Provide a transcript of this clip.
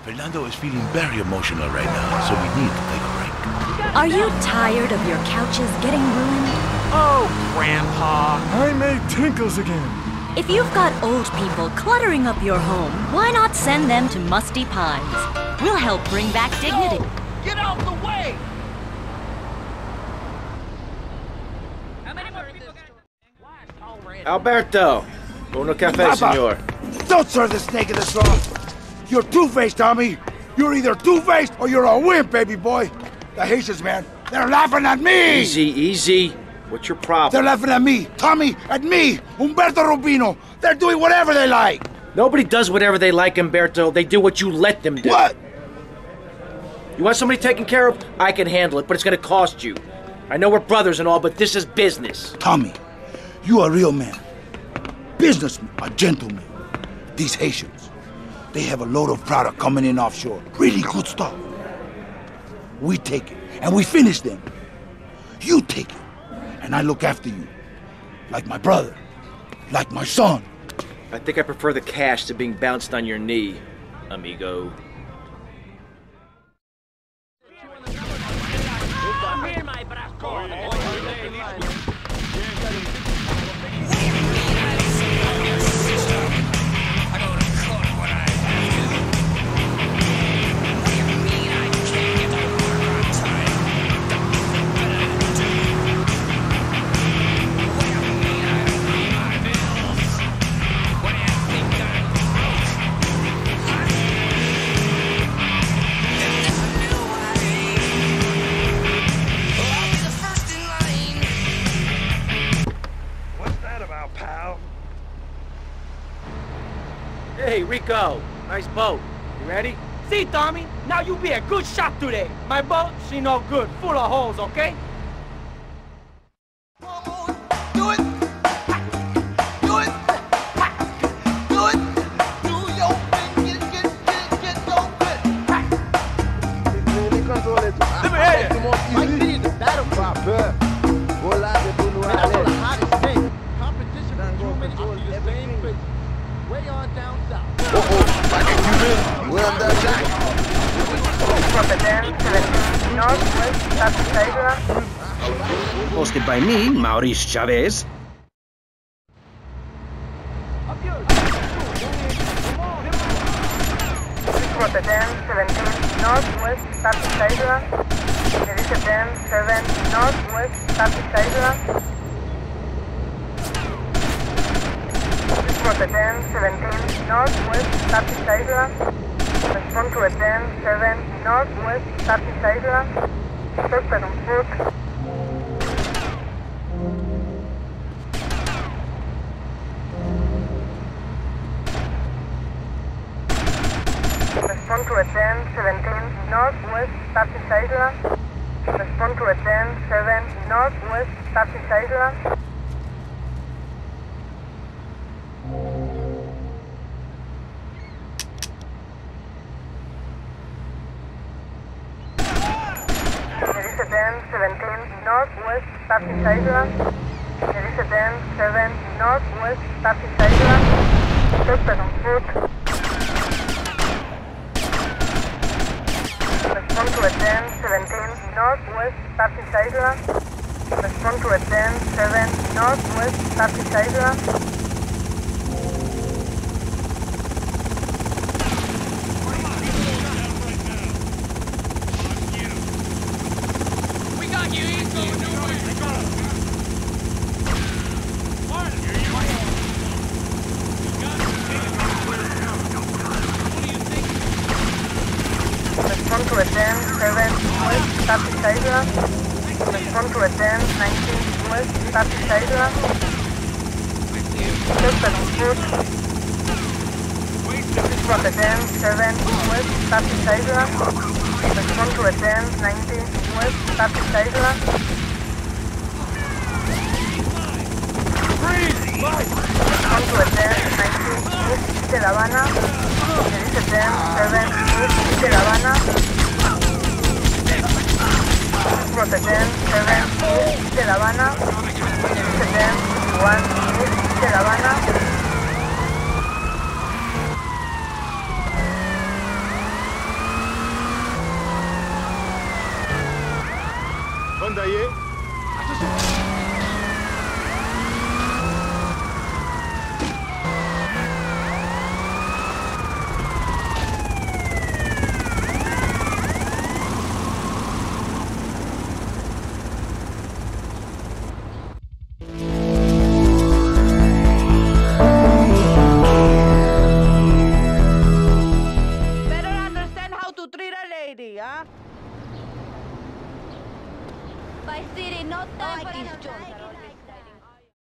Fernando is feeling very emotional right now, so we need to take a break. Are you tired of your couches getting ruined? Oh, Grandpa. I made tinkles again. If you've got old people cluttering up your home, why not send them to Musty Pines? We'll help bring back dignity. No! Get out the way! Alberto! Uno café, senor. Don't serve the snake in the straw! You're two-faced, Tommy! You're either two-faced or you're a wimp, baby boy! The Haitians, man, they're laughing at me! Easy, easy. What's your problem? They're laughing at me, Tommy, at me, Humberto Rubino! They're doing whatever they like! Nobody does whatever they like, Humberto. They do what you let them do. What? You want somebody taken care of? I can handle it, but it's gonna cost you. I know we're brothers and all, but this is business. Tommy, you a real man. Businessman, a gentleman. These Haitians, they have a load of product coming in offshore. Really good stuff. We take it, and we finish them. You take it, and I look after you. Like my brother, like my son. I think I prefer the cash to being bounced on your knee, amigo. Hey, Rico. Nice boat. You ready? See, Tommy? Now you be a good shot today. My boat, she no good. Full of holes, okay? Do it! Do it! Do it! Do your thing, get your Let me hear you. My querido, that'll Vou lá, depois no ar. That's the hottest thing. Competition for human on the same place. Way on down south. We're under attack. Hosted by me, Maurice Chavez. Rotterdam 17 Northwest, Southeast Asia. Rotterdam 7 Northwest, Southeast Asia. Rotterdam 17 Northwest, Southeast Asia. Respond to Rotterdam 7 Northwest, Southeast Asia. Suspect on foot. Respond to Rotterdam 17 Northwest, Southeast Asia. Respond to Rotterdam 7 Northwest, Southeast Asia. Rotterdam 17 Northwest, Southeast Asia. Rotterdam 7 Northwest, Southeast Asia. Suspect on foot. Respond to Rotterdam 17 Northwest, Southeast Asia. Respond to Rotterdam 7 Northwest, Southeast Asia. Respond to Rotterdam 7 West, Southeast Asia. Respond to Rotterdam 19 West, Southeast Asia. Suspect on foot. Rotterdam 7 West, Southeast Asia. Respond to Rotterdam 19 West, Southeast Asia. Respond to Rotterdam 19 East de La Habana. Rotterdam 7 East de La Habana. Rotterdam 7 East de La Habana. Rotterdam 1 East de La Habana. 있습니다, 예. Better understand how to treat a lady, huh? Vice City, no time for this junk.